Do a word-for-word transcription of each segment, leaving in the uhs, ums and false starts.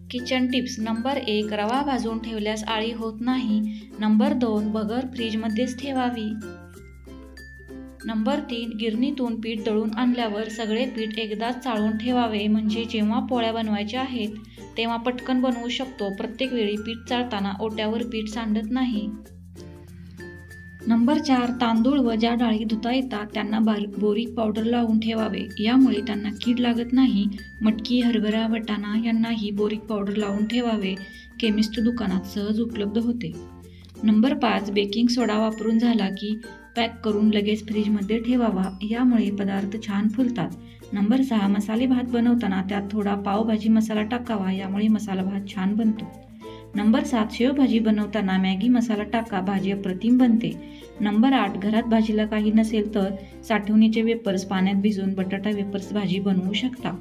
Kitchen tips number एक, रवा भाजून ठेवल्यास आळी होत नाही. नंबर दोन, बगर फ्रीजमध्येच ठेवावी. नंबर तीन, गिरणीतून पीठ दळून आणल्यावर सगळे पीठ एकदाच चाळून ठेवावे, म्हणजे जेव्हा पोळ्या बनवायच्या आहेत तेव्हा पटकन बनवू शकतो. प्रत्येक वेळी पीठ चाळताना ओट्यावर पीठ सांडत नाही. नंबर चार, तांदूळ व ज्या डाळी धुता येतात त्यांना बोरीक पावडर लावून ठेवावे, यामुळे त्यांना कीड लागत नाही. मटकी, हरभरा, वाटाणा यांनाही बोरीक पावडर लावून ठेवावे. केमिस्ट दुकानात सहज उपलब्ध होते. नंबर पाच, बेकिंग सोडा वापरून झाला की पॅक करून लगेच फ्रीजमध्ये ठेवावा, यामुळे पदार्थ छान फुलतात. नंबर सहा, मसाले भात बनवताना त्यात थोडा पावभाजी मसाला टाकावा, यामुळे मसाला भात छान बनतो. नंबर सात, शेवभाजी बनवताना मॅगी मसाला टाका, भाजी अप्रतिम बनते. नंबर आठ, घरात भाजीला काही नसेल तर साठवणीचे वेपर्स पाण्यात भिजवून बटाटा वेपर्स भाजी बनवू शकता.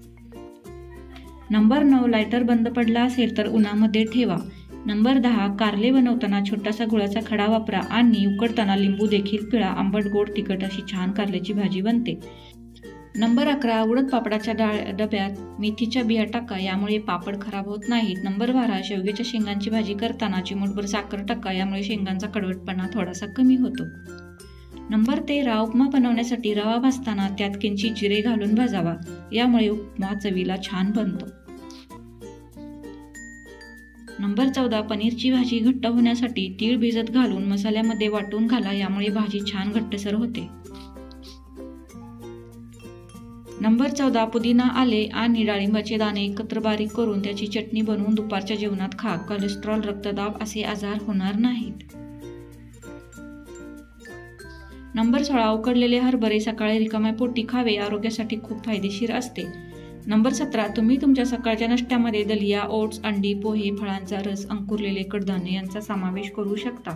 नंबर नऊ, लायटर बंद पडला असेल तर उन्हामध्ये ठेवा. नंबर दहा, कारले बनवताना छोटासा गुळाचा खडा वापरा आणि उकडताना लिंबू देखील पिळा. आंबट, गोड, तिखट अशी छान कारल्याची भाजी बनते. नंबर अकरा, उडद पापडाच्या डाळ डब्यात मेथीच्या बिया टाका, यामुळे पापड खराब होत नाहीत. नंबर बारा, शेवग्याच्या शेंगांची भाजी करताना चिमूटभर साखर टाका, यामुळे शेंगांचा कडवटपणा थोडासा कमी होतो. नंबर तेरा, उपमा बनवण्यासाठी रवा भाजताना त्यात किंचित जिरे घालून भाजावा, यामुळे उपमा चवीला छान बनतो. नंबर चौदा, पनीरची भाजी घट्ट होण्यासाठी तीळ भिजत घालून मसाल्यामध्ये वाटून घाला, यामुळे भाजी छान घट्टसर होते. नंबर चौदा, पुदिना, आले आणि डाळिंबाचे दाणे एकत्र बारीक करून त्याची चटणी बनवून दुपारच्या जेवणात खा. कोलेस्ट्रॉल, रक्तदाब असे आजार होणार नाहीत. नंबर सोळा, उकडलेले हरभरे सकाळी रिकाम्या पोटी खावे, आरोग्यासाठी खूप फायदेशीर असते. नंबर सतरा, तुम्ही तुमच्या सकाळच्या नाश्त्यामध्ये दलिया, ओट्स, अंडी, पोहे, फळांचा रस, अंकुरलेले कडधान्य यांचा समावेश करू शकता.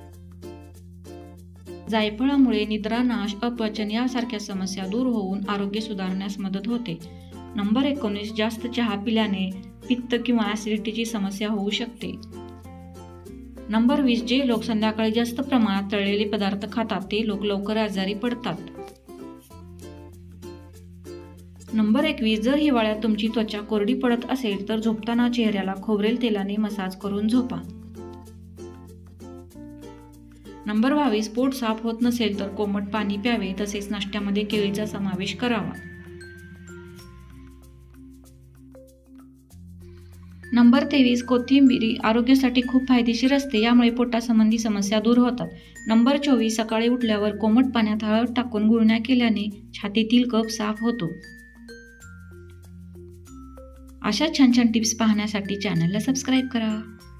जायफळामुळे निद्रानाश, अपचन यासारख्या समस्या दूर होऊन आरोग्य सुधारण्यास मदत होते. नंबर एकोणीस, जास्त चहा पिल्याने पित्त किंवा ॲसिडिटीची समस्या होऊ शकते. नंबर वीस, जे लोक संध्याकाळी जास्त प्रमाणात तळलेले पदार्थ खातात ते लोक लवकर आजारी पडतात. नंबर एकवीस, जर हिवाळ्यात तुमची त्वचा कोरडी पडत असेल तर झोपताना चेहऱ्याला खोबरेल तेलाने मसाज करून झोपा. नंबर बावीस, पोट साफ होत नसेल तर कोमट पाणी प्यावे, तसेच नाश्त्यामध्ये केळीचा समावेश करावा. नंबर तेवीस, कोथिंबीर आरोग्यासाठी खूप फायदेशीर असते, यामुळे पोटासंबंधी समस्या दूर होतात. नंबर चोवीस, सकाळी उठल्यावर कोमट पाण्यात हळद टाकून गुळण्या केल्याने छातीतील कफ साफ होतो. अशा छान छान टिप्स पाहण्यासाठी चॅनलला सबस्क्राईब करा.